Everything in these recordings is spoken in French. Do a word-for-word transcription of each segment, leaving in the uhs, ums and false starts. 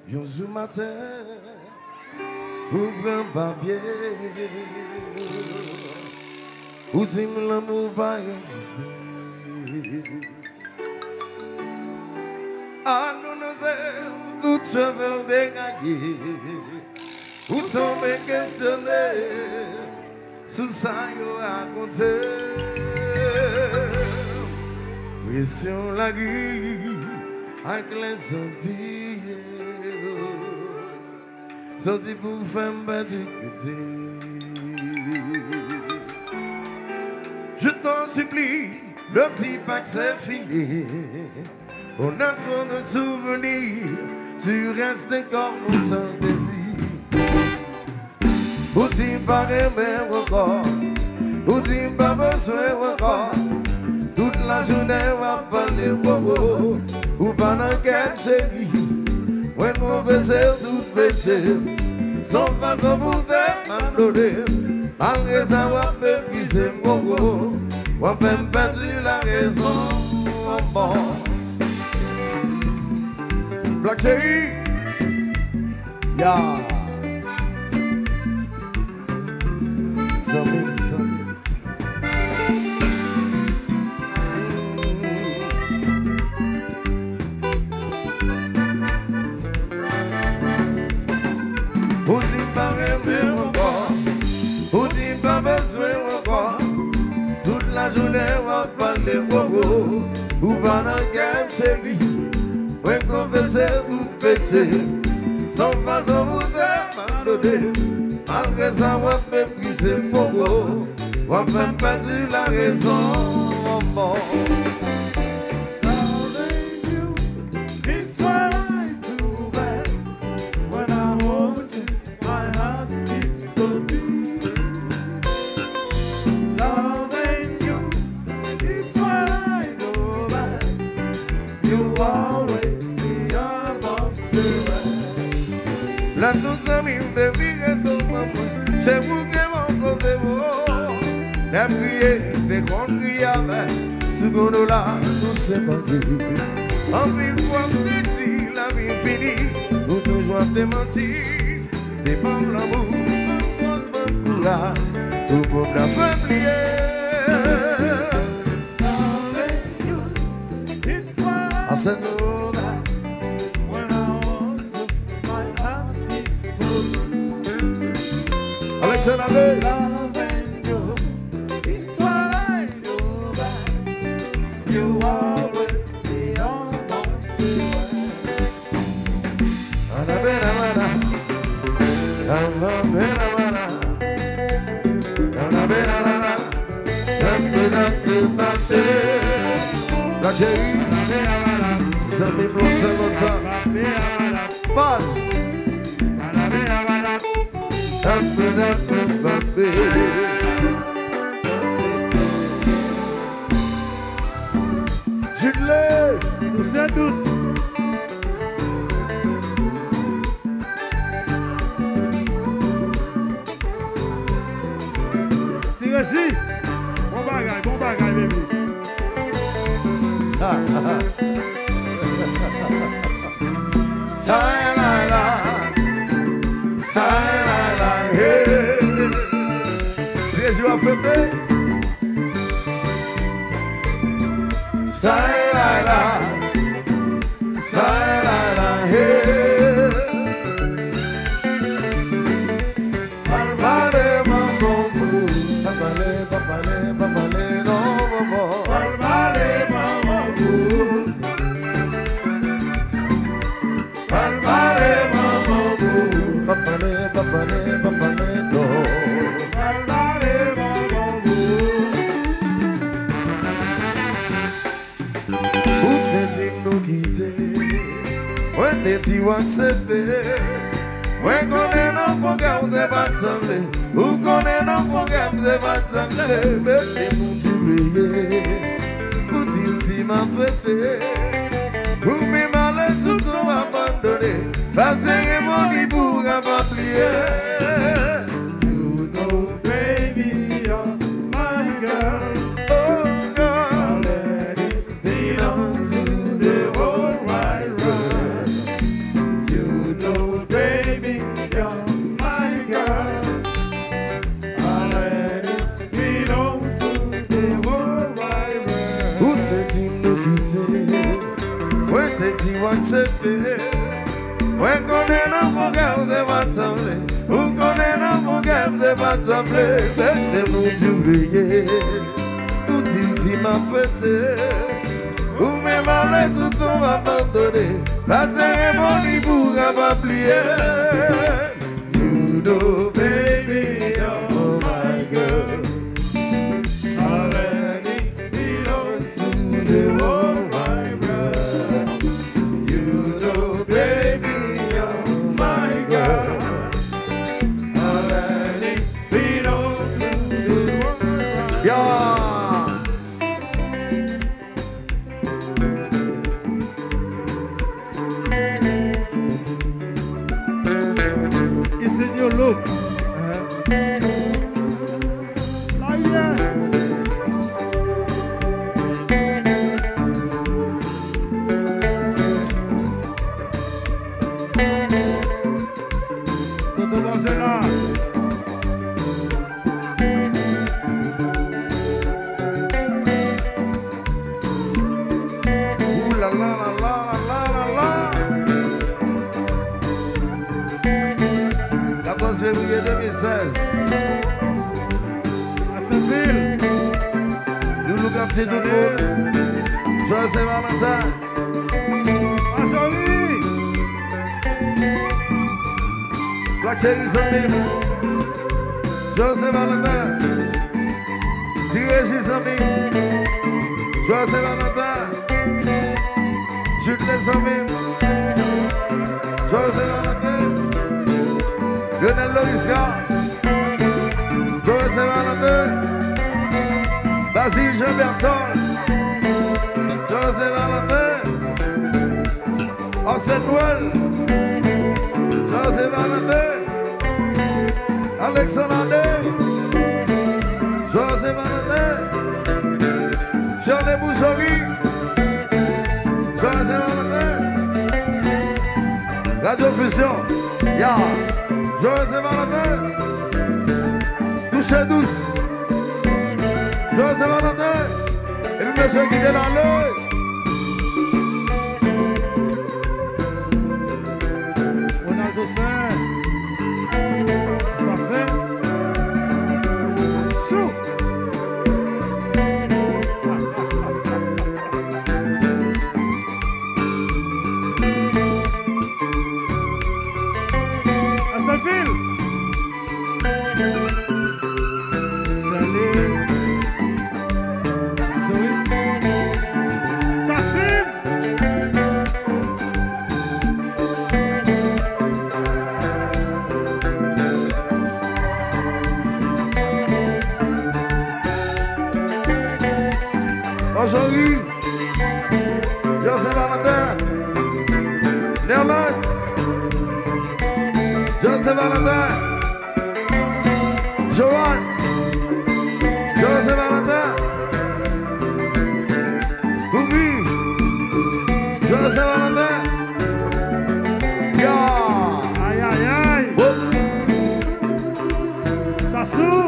Yon jour matin, ou bien papier, ou si l'amour va exister. Ah non, non, c'est tout cheveux dégagé, ou sont mes questionner, sous ça yo raconté. Pression la gueule, avec les sentiers. Sorti pour faire un du côté. Je t'en supplie, le petit pack c'est fini. On a trop de souvenirs, tu restes comme sans désir. Ou tu pas aimer encore, ou tu pas besoin encore. Toute la journée on va parler bobo, ou pendant qu'elle chérie. Ouais, mon péché, tout péché, sans façon pour te m'abandonner. Malgré ça, on va me briser mon gros, on va me perdre la raison, mon bon. Black Cherry, yeah. Something, something. Ou si pas aimer encore, ou si pas besoin encore. Toute la journée on va parler bobo, ou pendant qu'elle chérie. Ouais, confesser tout péché, sans façon pour te m'abandonner. Malgré ça, on va me briser bobo, on va me perdre la raison, mon bon. La toute amie de vie est au moment, c'est vous qui m'en côté beau. La prière des grandes criades, sous qu'on là, nous séparés. En mille fois, petit, la vie finie, nous toujours te mentir. T'es pas l'amour, nous bon courage, nous bon la famille. À cette Alexander, loving you, it's what I do best. You always be on my way. Anabera mana, anabera mana, anabera mana, anabera mana. La chérie, ça me bloque comme ça. Passe. Jubilé, douce et douce. C'est réussi. Bon bagage, bon bagage, bébé. Ah, ah, ah. Je vais fêter. Ça la la, ça la la, hey. Palmare mambo, papale, papale, papale, no mambo. Palmare mambo, palmare mambo, papale, papale, papale, no. When did you accept it? When gonna not forget the bad someday? Who gonna not forget the bad someday? Baby, won't you be? Put you see my fête? Who me malade to come abandonné? Passing money pour rapatrier. You know, baby, you're my girl. Oh, girl, let it belong to the whole wide world. You know, baby, you're my girl. Already belong to the whole wide world. Où t'es-tu nous quitter? Où t'es-tu accepter? Où connaît mon cœur, c'est pas semblé. Où connaît mon cœur, c'est pas semblé. Faites nous oublier. Où tu m'as fêté? Où mes malais tout on va abandonner. La cérémonie pour m'applier. You know, baby, you're my girl. Already belong to the whole wide world. You know, baby, you're my girl. Already belong to the whole wide world. Yeah. It's in your look. Oh yeah. Toto Angela. Ooh la la la la la la la. quatorze février deux mille seize. À Saint-Ville. Nous nous captons tout le monde. Joyeux Saint-Valentin. À Jolie. Black Cherry Samim. Joyeux Saint-Valentin. Dirégis Samim. Joyeux Saint-Valentin. Jules Samim. Joyeux Saint-Valentin. Lionel Lorisca. Joyeux Saint-Valentin. Basile Jean Berton. Joyeux Saint-Valentin. Arsène Noël. Joyeux Saint-Valentin. Alexandre Andé. Joyeux Saint-Valentin. Charles Boujoli. Joyeux Saint-Valentin. Radio Fusion. Ya. Joyeux Saint-Valentin. Touche douce. Joyeux Saint-Valentin. Et puis monsieur qui est dans l'œil. Ronaldo Saint. Assassin. Chou. À Saint-Ville. Salut. Joey. Sassim. Aujourd'hui, Joyeux Saint-Valentin. Néerlande. Joyeux Saint-Valentin. Johan. Joyeux Saint-Valentin. Oubi. Joyeux Saint-Valentin. Ya. Aïe aïe aïe. Oh. Sassou.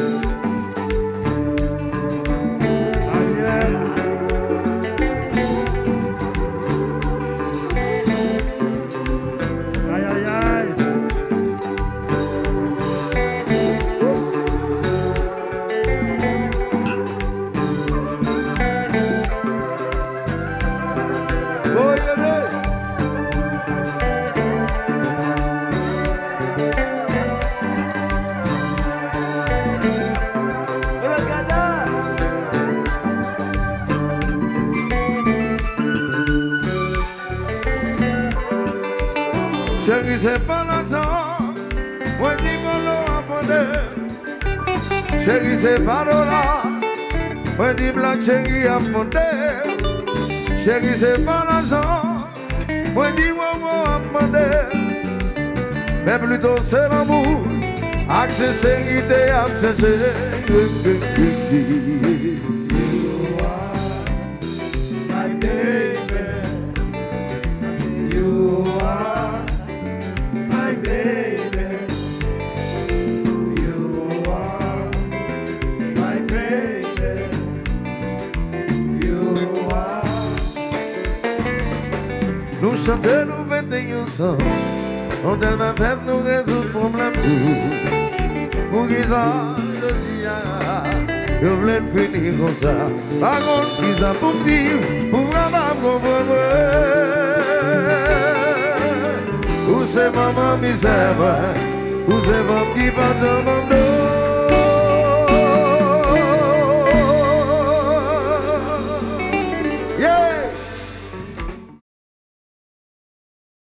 Ariel. Aïe aïe aïe. Oh, yele. Chérie, c'est pas l'argent, moi dis qu'on l'a apporté. Chérie, c'est pas dollar, moi dis black chérie apporté. Chérie, c'est pas l'argent, moi dis moi apporté. Mais plutôt c'est l'amour, accès sécurité à chercher. nous chantons, nous fêtons ensemble. On tête à tête, nous résout le problème tout. Pour qu'ils ça, je dis, je voulais finir comme ça. Par contre, qu'ils ont pour vivre, pour avoir comprendre. Où c'est maman misère, où c'est maman qui va te demander.